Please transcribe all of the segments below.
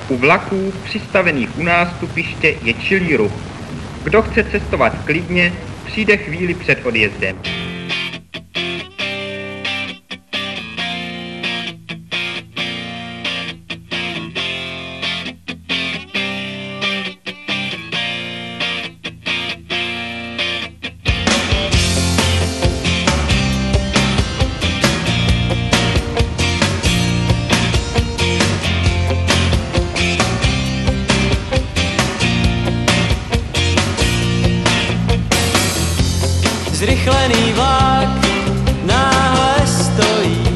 U vlaků přistavených u nástupiště je čilý ruch. Kdo chce cestovat klidně, přijde chvíli před odjezdem. Zrychlený vlak náhle stojí,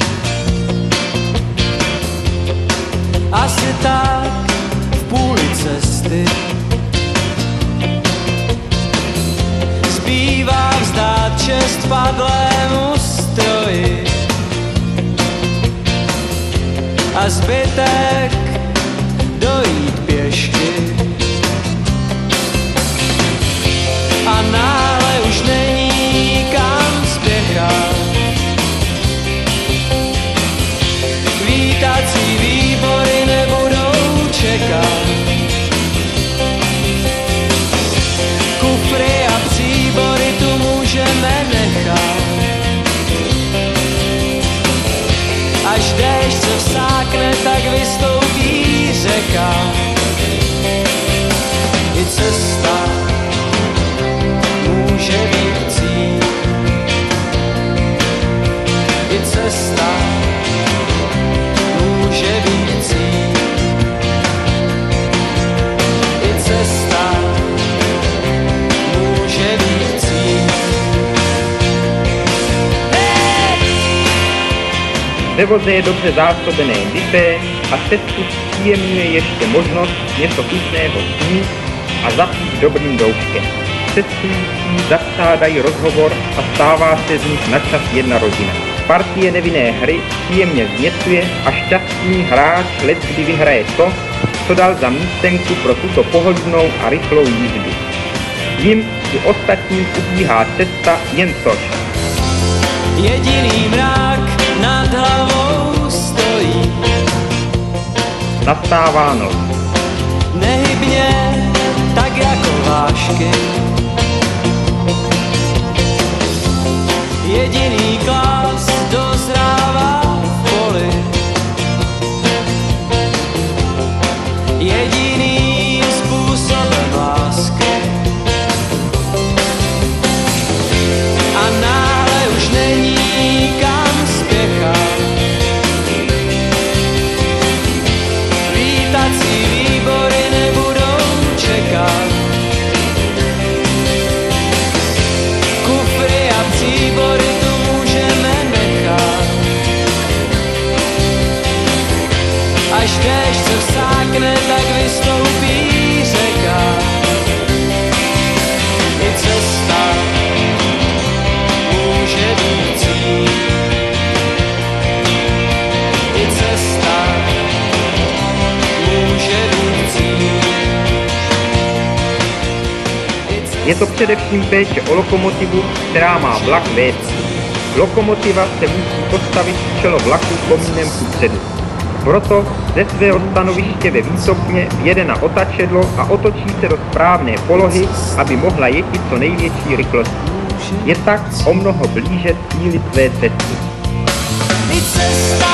asi tak v půli cesty. Zbývá vzdát čest padlému stroji a zbytek dojít pěšky. A náhle už není kam spěchat. Vítací výbory nebudou čekat. Kufry a příbory tu můžeme nechat. Až déšť se vsákne, tak vystoupí řeka. I cesta může být cíl. I cesta může být cíl. I cesta může být cíl. Ve voze je dobře zásobené dipé a cestu zpříjemňuje ještě možnost něco chutného snít a zapít dobrým douškem. Cestující zapřádají rozhovor a stává se z nich načas jedna rodina. Partie nevinné hry příjemně zněcuje a šťastný hráč leckdy vyhraje to, co dal za místenku pro tuto pohodlnou a rychlou jízdu. Jim i ostatním ubíhá cesta jen což. Jediný mrak nad hlavou stojí. Nastává noc. Nehybně, tak jako vášky. Jediný klas dozrává v poli. Jediným způsobem lásky. A náhle už není kam spěchat. Vítací výbory nebudou čekat. Kufry a příbory tu můžeme nechat. Až déšť se vsákne, tak vystoupí řeka. I cesta může být cíl. I cesta může být cíl. Je to především péče o lokomotivu, která má vlak vést. Lokomotiva se musí postavit v čelo vlaku komínem kupředu. Proto ze svého stanoviště ve výtopně jede na otačedlo a otočí se do správné polohy, aby mohla jetit co největší rychlostí. Je tak o mnoho blíže cíli své cesty.